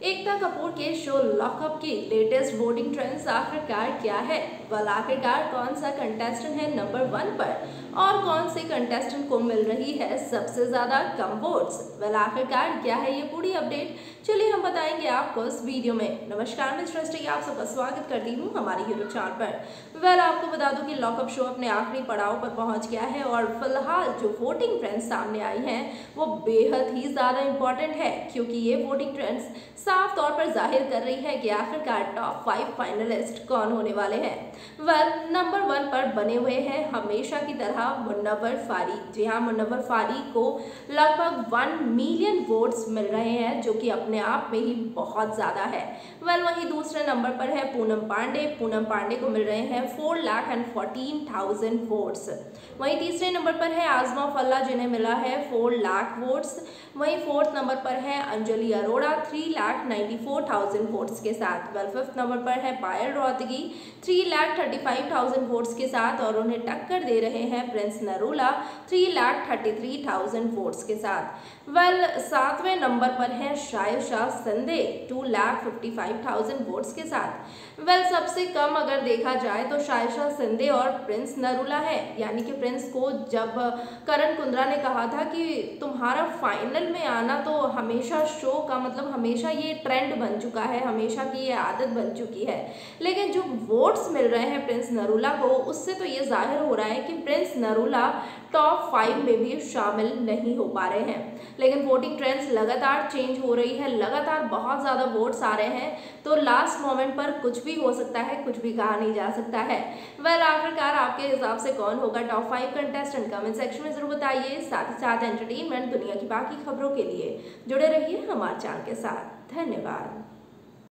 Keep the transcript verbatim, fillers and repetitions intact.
एकता कपूर के show lockup की latest voting trends आखिरकार क्या है? वल आखिरकार कौन सा कंटेस्टेंट है नंबर वन पर और कौन से कंटेस्टेंट को मिल रही है सबसे ज्यादा कम वोट्स? वल आखिरकार क्या है ये पूरी अपडेट, चलिए हम बताएंगे आपको इस वीडियो में। नमस्कार, मैं सृष्टि आप सबका स्वागत करती हूँ हमारे यूट्यूब चैनल पर। वेल आपको बता दूं कि लॉकअप शो अपने आखिरी पड़ाव पर पहुंच गया है और फिलहाल जो वोटिंग ट्रेंड्स सामने आई हैं वो बेहद ही ज्यादा इंपॉर्टेंट है, क्योंकि ये वोटिंग ट्रेंड्स साफ तौर पर जाहिर कर रही है कि आखिरकार टॉप फाइव फाइनलिस्ट कौन होने वाले हैं। वेल नंबर वन पर बने हुए हैं हमेशा की तरह मुन्नवर फारीक। जी हाँ, मुन्नवर फारीक को लगभग वन मिलियन वोट्स मिल रहे हैं, जो कि अपने आप में ही बहुत ज्यादा है। वेल वहीं दूसरे नंबर पर है पूनम पांडे। पूनम पांडे को मिल रहे हैं four lakh and fourteen thousand votes. वहीं तीसरे नंबर पर है आजमा फल्ला, जिन्हें मिला है फोर लाख वोट्स। वहीं फोर्थ नंबर पर है Anjali Arora three lakh ninety four thousand votes के साथ। वेल फिफ्थ नंबर पर है Payal Rohatgi three lakh thirty five thousand votes के साथ और उन्हें टक्कर दे रहे हैं Prince Narula three lakh thirty three thousand votes के साथ। वेल सातवें नंबर पर है Saisha Shinde two lakh fifty five thousand votes के साथ। वेल सबसे कम अगर देखा जाए तो शायशा संधे और प्रिंस नरूला है, यानी कि प्रिंस को जब करण कुंद्रा ने कहा था कि तुम्हारा फाइनल में आना तो हमेशा शो का मतलब हमेशा ये ट्रेंड बन चुका है, हमेशा की ये आदत बन चुकी है, लेकिन जो वोट्स मिल रहे हैं प्रिंस नरूला को उससे तो ये जाहिर हो रहा है कि प्रिंस नरूला टॉप फाइव में भी शामिल नहीं हो पा रहे हैं। लेकिन वोटिंग ट्रेंड्स लगातार चेंज हो रही है, लगातार बहुत ज़्यादा वोट्स आ रहे हैं, तो लास्ट मोमेंट पर कुछ भी हो सकता है, कुछ भी कहा नहीं जा सकता है। वेल आखिरकार आपके हिसाब से कौन होगा top five contestant? Comment section में जरूर बताइए। साथ ही साथ एंटरटेनमेंट दुनिया की बाकी खबरों के लिए जुड़े रहिए हमारे चैनल के साथ। धन्यवाद।